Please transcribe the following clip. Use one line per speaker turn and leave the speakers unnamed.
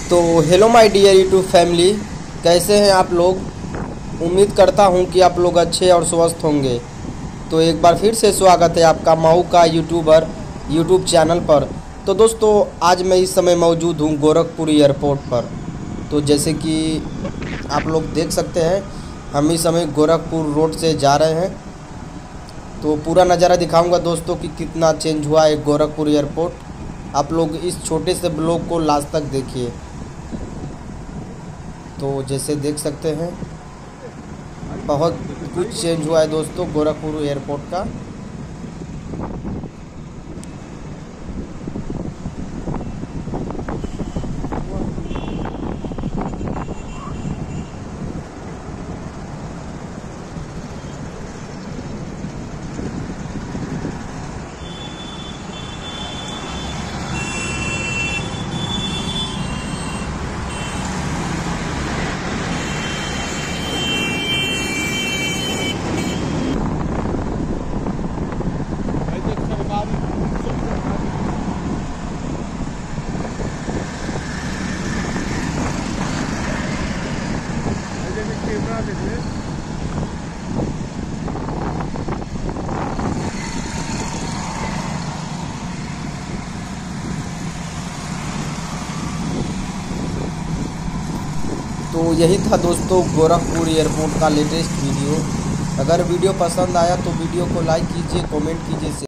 तो hello my dear YouTube family, कैसे हैं आप लोग। उम्मीद करता हूं कि आप लोग अच्छे और स्वस्थ होंगे। तो एक बार फिर से स्वागत है आपका मऊ का यूट्यूब चैनल पर। तो दोस्तों, आज मैं इस समय मौजूद हूं गोरखपुर एयरपोर्ट पर। तो जैसे कि आप लोग देख सकते हैं, हम इस समय गोरखपुर रोड से जा रहे हैं। तो पूरा नज़ारा दिखाऊंगा दोस्तों कि कितना चेंज हुआ है गोरखपुर एयरपोर्ट। आप लोग इस छोटे से ब्लॉग को लास्ट तक देखिए। तो जैसे देख सकते हैं, बहुत कुछ चेंज हुआ है दोस्तों गोरखपुर एयरपोर्ट का। तो यही था दोस्तों गोरखपुर एयरपोर्ट का लेटेस्ट वीडियो। अगर वीडियो पसंद आया तो वीडियो को लाइक कीजिए, कमेंट कीजिए।